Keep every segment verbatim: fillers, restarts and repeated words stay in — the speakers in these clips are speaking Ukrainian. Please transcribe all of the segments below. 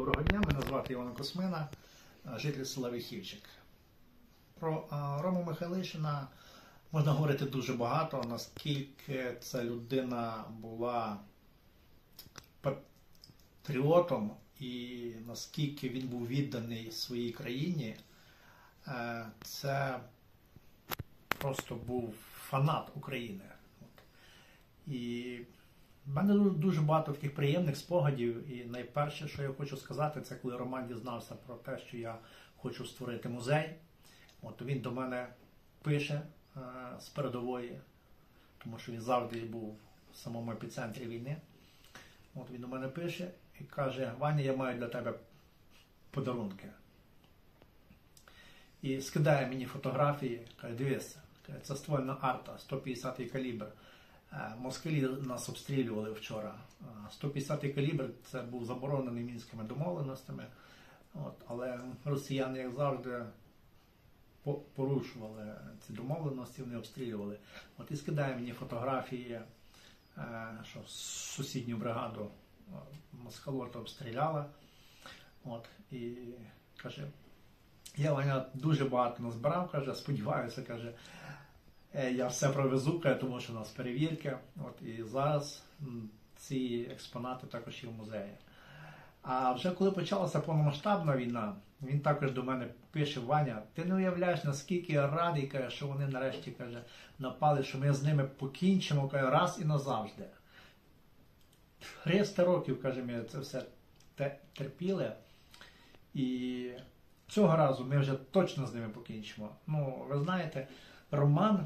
Доброго дня, мене звати Іван Космина, житель села Вихівчик. Про Рому Михайлишина можна говорити дуже багато, наскільки ця людина була патріотом і наскільки він був відданий своїй країні. Це просто був фанат України. І в мене дуже багато таких приємних спогадів, і найперше, що я хочу сказати, це коли Роман дізнався про те, що я хочу створити музей. От він до мене пише е, з передової, тому що він завжди був в самому епіцентрі війни. От він до мене пише і каже: Ваня, я маю для тебе подарунки. І скидає мені фотографії, каже: дивися, це ствольна арта, сто п'ятдесятий калібр. Москалі нас обстрілювали вчора. сто п'ятдесятий калібр – це був заборонений мінськими домовленостями, от, але росіяни, як завжди, порушували ці домовленості, вони обстрілювали. От, і скидає мені фотографії, що сусідню бригаду москалота обстріляла. От, і каже: я, Ваня, дуже багато назбирав, каже, сподіваюся, каже, я все провезу, тому що у нас перевірки. От, і зараз ці експонати також є в музеї. А вже коли почалася повномасштабна війна, він також до мене пише: Ваня, ти не уявляєш, наскільки я радий, каже, що вони нарешті, каже, напали, що ми з ними покінчимо, каже, раз і назавжди. триста років, каже, ми це все терпіли. І цього разу ми вже точно з ними покінчимо. Ну, ви знаєте, Роман,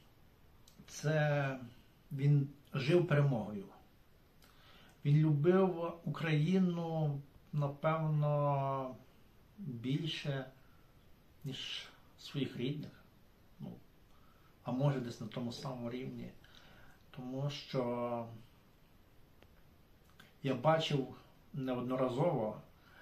це він жив перемогою. Він любив Україну, напевно, більше, ніж своїх рідних. Ну, а може десь на тому самому рівні. Тому що я бачив неодноразово,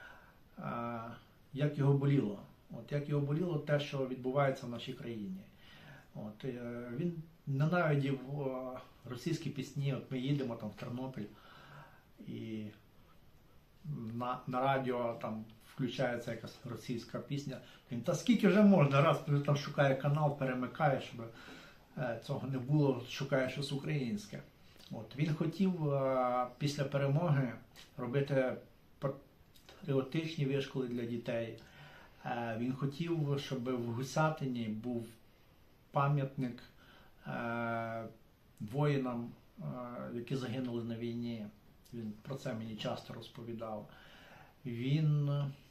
як його боліло. От, як його боліло те, що відбувається в нашій країні. От, він ненавидів російські пісні. От ми їдемо там в Тернопіль, і на, на радіо там включається якась російська пісня. Він: та скільки вже можна, раз там шукає канал, перемикає, щоб цього не було, шукає щось українське. От, він хотів після перемоги робити патріотичні вишколи для дітей. Він хотів, щоб в Гусятині був пам'ятник е, воїнам, е, які загинули на війні. Він про це мені часто розповідав. Він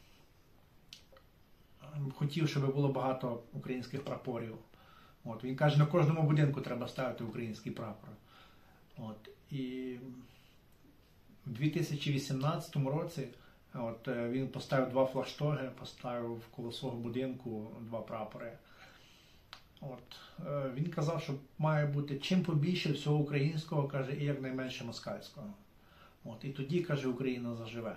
хотів, щоб було багато українських прапорів. От, він каже, на кожному будинку треба ставити український прапор. От, і в дві тисячі вісімнадцятому році от, він поставив два флагштоги, поставив коло свого будинку два прапори. От, він казав, що має бути чим побільше всього українського, каже, і якнайменше москальського. От, і тоді, каже, Україна заживе.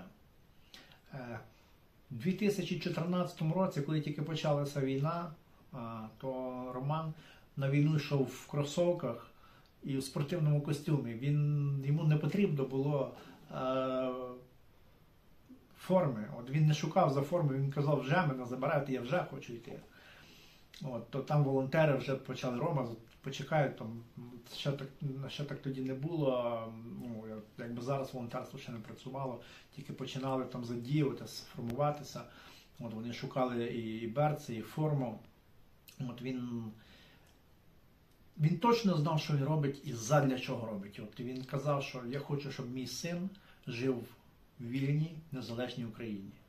У дві тисячі чотирнадцятому році, коли тільки почалася війна, то Роман на війну йшов в кросовках і в спортивному костюмі. Він, йому не потрібно було е, форми. От, він не шукав за форми, він казав: вже мене забирають, я вже хочу йти. От, то там волонтери вже почали: Рома, почекають, там, ще так, ще так тоді не було, ну, якби зараз волонтерство ще не працювало, тільки починали там задіюватися, формуватися. От, вони шукали і берці, і форму. От, він, він точно знав, що він робить і задля чого робить. От, він казав, що я хочу, щоб мій син жив в вільній, незалежній Україні.